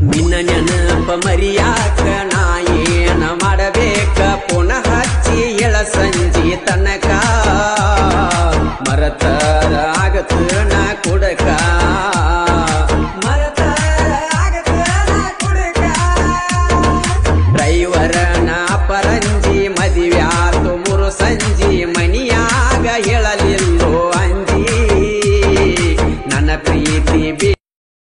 ನಿನ್ನ ನೆನಪ ಮರಿಯಾಕ ನಾ ಏನ ಮಾಡಬೇಕ ಪುನಃ ಹಚ್ಚಿ ಎಳ ಸಂಜಿ ತನಕ ಮರತರ ಆಗತ ನಾ ಕುಡಕ ಡ್ರೈವರ ನಾ ಪರಂಜಿ ಮದಿವ್ಯಾತು ಮುರು ಸಂಜಿ ಮನಿಯಾಗ ಹೇಳಲಿಲ್ಲೋ ಅಂಜಿ ನನ್ನ ಪ್ರೀತಿ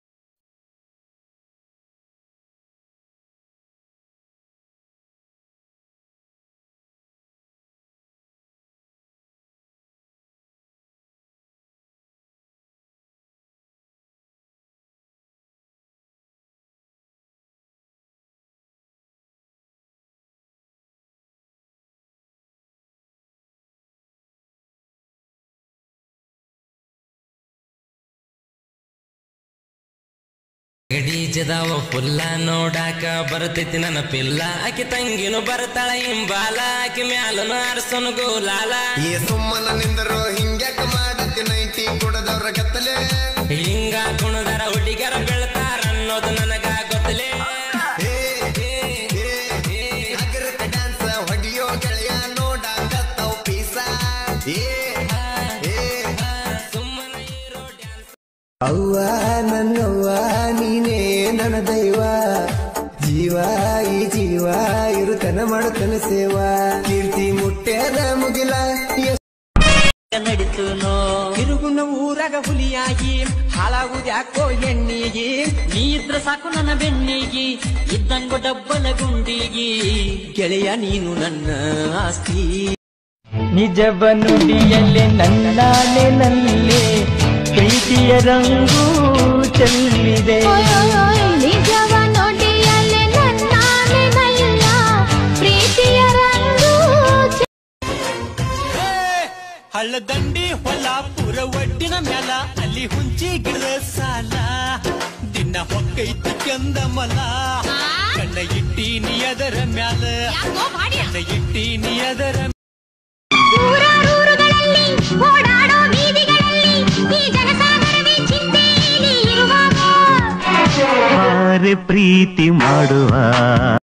ಗಡೀಜದಾವ ಪುಲ್ಲ ನೋಡಾಕ ಬರ್ತೈತಿ ನನ್ನ ಪಿಲ್ಲ ಆಕಿ ತಂಗಿನು ಬರ್ತಾಳ ಹಿಂಬಾಲ ಆಕಿ ಮ್ಯಾಲನು ಅರಸನು ಗೋಲಾಲ ಈ ಸುಮ್ಮನ ನಿಂದರು ಹಿಂಗ್ಯಾಕ ಮಾಡತಿ ನೈಟಿ ಕುಡದವ್ರ ಗತ್ತಲೆ ಹಿಂಗ ಕುಣದರ ಹುಡುಗರ ಬೆಳ್ತಾರ ಅನ್ನೋದು ನನಗ ಗೊತ್ತಲೇ ಅಗರಕ ಡ್ಯಾನ್ಸ್ ಹೊಡಿಯೋ ಗೆಳೆಯ ನೋಡಾಕತ್ತವ್ ಪೀಸ ಸುಮ್ಮನ ಇರೋ ಡ್ಯಾನ್ಸ್ ಅವ್ವ ನನ್ನವ್ವ ನೀನೇ ನನ್ನ ದೈವ ಜೀವ ಈ ಜೀವ ಇರುತನ ಮಾಡುತ್ತನ ಸೇವಾ ಕೀರ್ತಿ ಮುಟ್ಟ್ಯಾದ ಮುಗಿಲ ನಡಿತುನೋ ತಿರುಗುನ ಊರಾಗ ಹುಲಿಯಾಗಿ ಹಾಳಾಗುದ್ಯಾಕೋ ಹೆಣ್ಣಿಗಿ ನೀ ಇದ್ರ ಸಾಕು ನನ್ನ ಬೆನ್ನಿಗಿ ಇದ್ದಂಗು ಡಬ್ಬಲ ಗುಂಡಿಗಿ ಗೆಳೆಯ ನೀನು ನನ್ನ ಆಸ್ತಿ ನಿಜವ ನುಡಿಯಲ್ಲೇ ನನ್ನಾನೆ ನಲ್ಲೇ ಪ್ರೀತಿಯ ರಂಗು ಚೆಲ್ಲಿದೆ ನಿಜವ ನುಡಿಯಲ್ಲೇ ನನ್ನಾನೆ ನಲ್ಲ ಪ್ರೀತಿಯ ರಂಗು ಹಳ್ಳದಂಡಿ ಹೊಲಾಪುರ ಒಡ್ಡಿನ ಮ್ಯಾಲ ಅಲ್ಲಿ ಹುಂಚಿ ಗಿಡದ ಸಾಲ ದಿನ ಹೊಕ್ಕೈತಿ ಕೆಂದ ಮಲ ಕಣ್ಣ ಇಟ್ಟೀನಿ ಅದರ ಮ್ಯಾಲ ಕಣ್ಣ ಇಟ್ಟೀನಿ ಅದರ ಊರೂರುಗಳಲ್ಲಿ ಓಡಾಡೋ ಬೀದಿಗಳಲ್ಲಿ ಈ ಜನಸಾಗರವೇ ಚಿಂತೆಯಲ್ಲಿ ಇರುವಾಗ ಪ್ರೀತಿ ಮಾಡುವ